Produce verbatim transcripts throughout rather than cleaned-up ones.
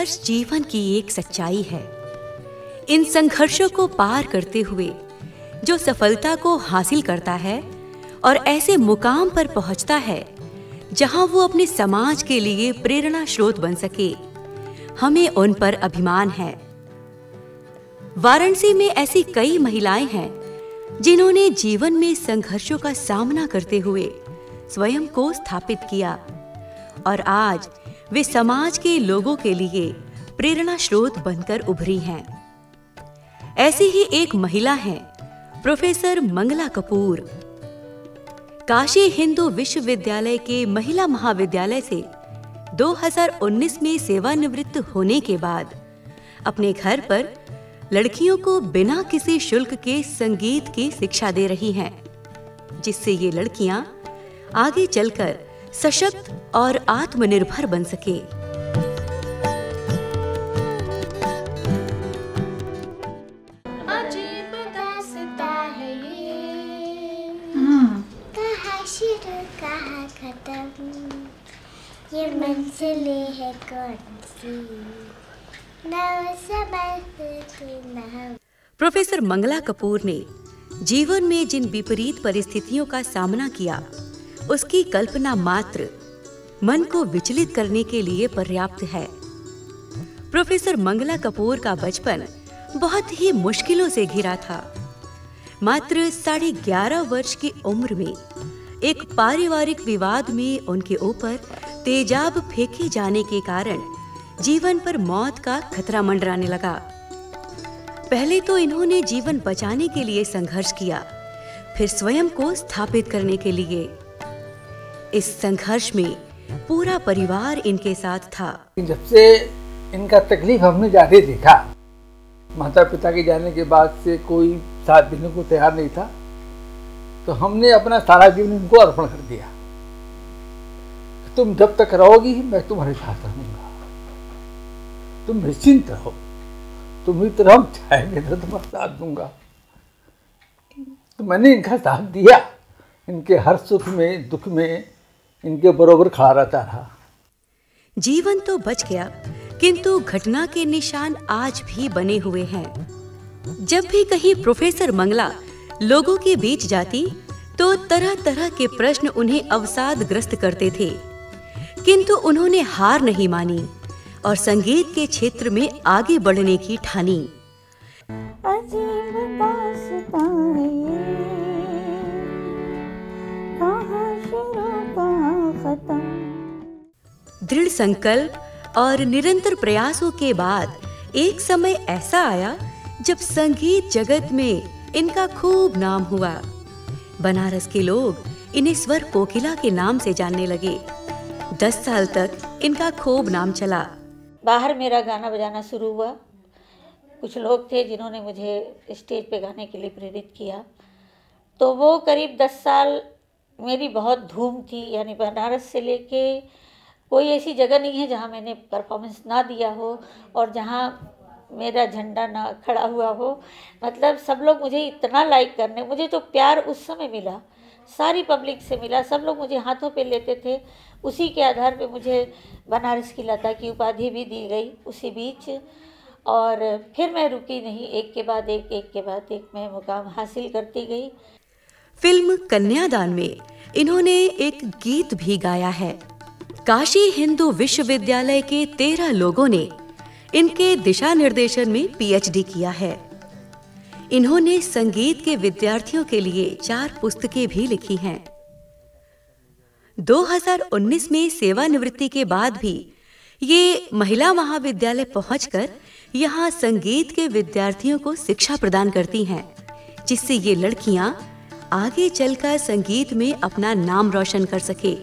संघर्ष जीवन की एक सच्चाई है। इन संघर्षों को पार करते हुए जो सफलता को हासिल करता है और ऐसे मुकाम पर पहुंचता है जहां वो अपने समाज के लिए प्रेरणा स्रोत बन सके, हमें उन पर अभिमान है। वाराणसी में ऐसी कई महिलाएं हैं जिन्होंने जीवन में संघर्षों का सामना करते हुए स्वयं को स्थापित किया और आज वे समाज के लोगों के लिए प्रेरणा स्रोत बनकर उभरी हैं। ऐसी ही एक महिला हैं प्रोफेसर मंगला कपूर। काशी हिंदू विश्वविद्यालय के महिला महाविद्यालय से दो हज़ार उन्नीस में सेवानिवृत्त होने के बाद अपने घर पर लड़कियों को बिना किसी शुल्क के संगीत की शिक्षा दे रही हैं, जिससे ये लड़कियां आगे चलकर सशक्त और आत्मनिर्भर बन सके। अजीब दास्तां है ये, कहाँ शुरू कहाँ खत्म, ये मंजिलें है कौन सी, ना समझती ना हम। प्रोफेसर मंगला कपूर ने जीवन में जिन विपरीत परिस्थितियों का सामना किया, उसकी कल्पना मात्र मन को विचलित करने के लिए पर्याप्त है। प्रोफेसर मंगला कपूर का बचपन बहुत ही मुश्किलों से घिरा था। मात्र साढ़े ग्यारह वर्ष की उम्र में एक पारिवारिक विवाद में उनके ऊपर तेजाब फेंके जाने के कारण जीवन पर मौत का खतरा मंडराने लगा। पहले तो इन्होंने जीवन बचाने के लिए संघर्ष किया, फिर स्वयं को स्थापित करने के लिए। इस संघर्ष में पूरा परिवार इनके साथ था। जब से इनका तकलीफ हमने जाके देखा, माता पिता के जाने के बाद से कोई साथ देने को तैयार नहीं था, तो हमने अपना सारा जीवन इनको अर्पण कर दिया। तुम जब तक रहोगी मैं तुम्हारे साथ रहूंगा, तुम निश्चिंत रहो, तुम इतना हम चाहेंगे तो तुम्हारा साथ दूंगा। तो मैंने इनका साथ दिया, इनके हर सुख में दुख में इनके बरोबर खड़ा रहता रहा। जीवन तो बच गया, किंतु घटना के निशान आज भी बने हुए हैं। जब भी कहीं प्रोफेसर मंगला लोगों के बीच जाती तो तरह तरह के प्रश्न उन्हें अवसादग्रस्त करते थे, किंतु उन्होंने हार नहीं मानी और संगीत के क्षेत्र में आगे बढ़ने की ठानी। अजीब दास्तां है ये, कहाँ शुरू कहाँ खत्म। दृढ़ संकल्प और निरंतर प्रयासों के बाद एक समय ऐसा आया जब संगीत जगत में इनका खूब नाम हुआ। बनारस के लोग इन्हें स्वर कोकिला के नाम से जानने लगे। दस साल तक इनका खूब नाम चला। बाहर मेरा गाना बजाना शुरू हुआ। कुछ लोग थे जिन्होंने मुझे स्टेज पे गाने के लिए प्रेरित किया, तो वो करीब दस साल मेरी बहुत धूम थी। यानी बनारस से लेके कोई ऐसी जगह नहीं है जहाँ मैंने परफॉर्मेंस ना दिया हो और जहाँ मेरा झंडा ना खड़ा हुआ हो। मतलब सब लोग मुझे इतना लाइक करने, मुझे तो प्यार उस समय मिला, सारी पब्लिक से मिला, सब लोग मुझे हाथों पे लेते थे। उसी के आधार पे मुझे बनारस की लता की उपाधि भी दी गई उसी बीच। और फिर मैं रुकी नहीं, एक के बाद एक एक के बाद एक मैं मुकाम हासिल करती गई। फिल्म कन्यादान में इन्होंने एक गीत भी गाया है। काशी हिंदू विश्वविद्यालय के तेरह लोगों ने इनके दिशा निर्देशन में पीएचडी किया है। इन्होंने संगीत के विद्यार्थियों के लिए चार पुस्तकें भी लिखी हैं। दो हज़ार उन्नीस में सेवानिवृत्ति के बाद भी ये महिला महाविद्यालय पहुंचकर यहाँ संगीत के विद्यार्थियों को शिक्षा प्रदान करती हैं, जिससे ये लड़कियां आगे चलकर संगीत में अपना नाम रोशन कर सके।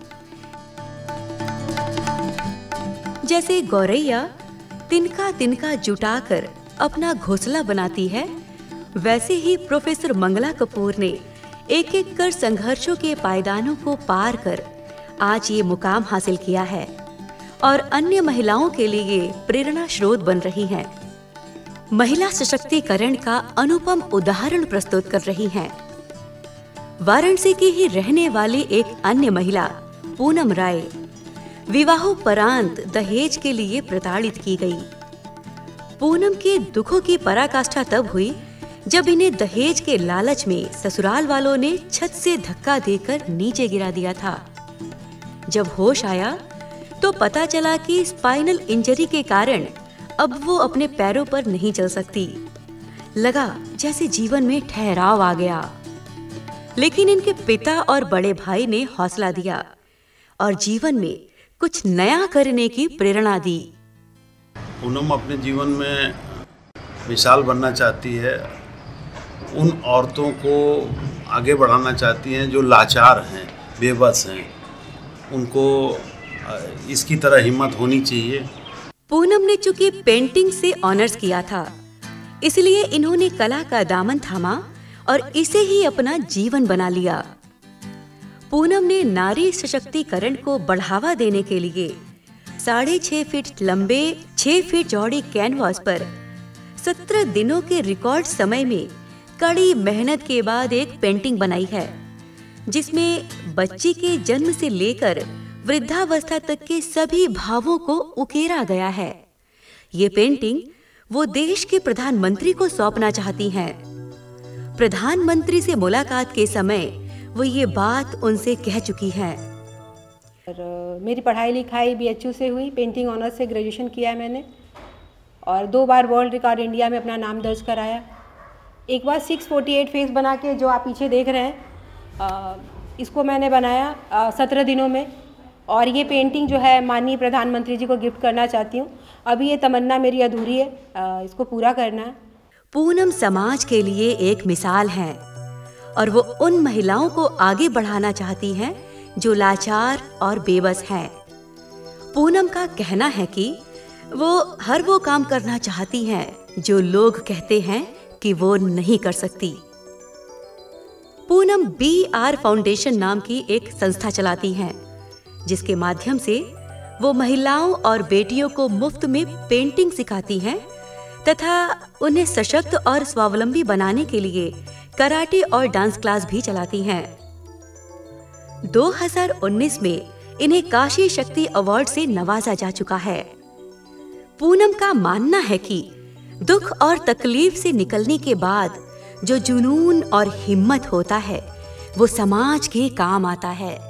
जैसे गौरैया तिनका तिनका जुटाकर अपना घोंसला बनाती है, वैसे ही प्रोफेसर मंगला कपूर ने एक एक कर संघर्षों के पायदानों को पार कर आज ये मुकाम हासिल किया है और अन्य महिलाओं के लिए प्रेरणा स्रोत बन रही हैं। महिला सशक्तिकरण का अनुपम उदाहरण प्रस्तुत कर रही हैं। वाराणसी की ही रहने वाली एक अन्य महिला पूनम राय, विवाहोपरांत दहेज के लिए प्रताड़ित की गई। पूनम के दुखों की पराकाष्ठा तब हुई जब इन्हें दहेज के लालच में ससुराल वालों ने छत से धक्का देकर नीचे गिरा दिया था। जब होश आया तो पता चला कि स्पाइनल इंजरी के कारण अब वो अपने पैरों पर नहीं चल सकती। लगा जैसे जीवन में ठहराव आ गया। लेकिन इनके पिता और बड़े भाई ने हौसला दिया और जीवन में कुछ नया करने की प्रेरणा दी। पूनम अपने जीवन में मिसाल बनना चाहती है, उन औरतों को आगे बढ़ाना चाहती हैं जो लाचार हैं, बेबस हैं। उनको इसकी तरह हिम्मत होनी चाहिए। पूनम ने चूंकि पेंटिंग से ऑनर्स किया था, इसलिए इन्होंने कला का दामन थामा और इसे ही अपना जीवन बना लिया। पूनम ने नारी सशक्तिकरण को बढ़ावा देने के लिए साढ़े छह फीट लंबे छह फीट चौड़ी कैनवास पर सत्रह दिनों के रिकॉर्ड समय में कड़ी मेहनत के बाद एक पेंटिंग बनाई है, जिसमें बच्ची के जन्म से लेकर वृद्धावस्था तक के सभी भावों को उकेरा गया है। ये पेंटिंग वो देश के प्रधानमंत्री को सौंपना चाहती हैं। प्रधानमंत्री से मुलाकात के समय वो ये बात उनसे कह चुकी हैं। और मेरी पढ़ाई लिखाई बी एच यू से हुई, पेंटिंग ऑनर्स से ग्रेजुएशन किया है मैंने, और दो बार वर्ल्ड रिकॉर्ड इंडिया में अपना नाम दर्ज कराया। एक बार सिक्स फोर्टी एट फेस बना के जो आप पीछे देख रहे हैं, आ, इसको मैंने बनाया सत्रह दिनों में, और ये पेंटिंग जो है माननीय प्रधानमंत्री जी को गिफ्ट करना चाहती हूँ। अभी ये तमन्ना मेरी अधूरी है, आ, इसको पूरा करना है। पूनम समाज के लिए एक मिसाल हैं और वो उन महिलाओं को आगे बढ़ाना चाहती हैं जो लाचार और बेबस हैं। पूनम का कहना है कि वो हर वो काम करना चाहती हैं जो लोग कहते हैं कि वो नहीं कर सकती। पूनम बी आर फाउंडेशन नाम की एक संस्था चलाती हैं, जिसके माध्यम से वो महिलाओं और बेटियों को मुफ्त में पेंटिंग सिखाती हैं तथा उन्हें सशक्त और स्वावलंबी बनाने के लिए कराटे और डांस क्लास भी चलाती हैं। दो हज़ार उन्नीस में इन्हें काशी शक्ति अवार्ड से नवाजा जा चुका है। पूनम का मानना है कि दुख और तकलीफ से निकलने के बाद जो जुनून और हिम्मत होता है वो समाज के काम आता है।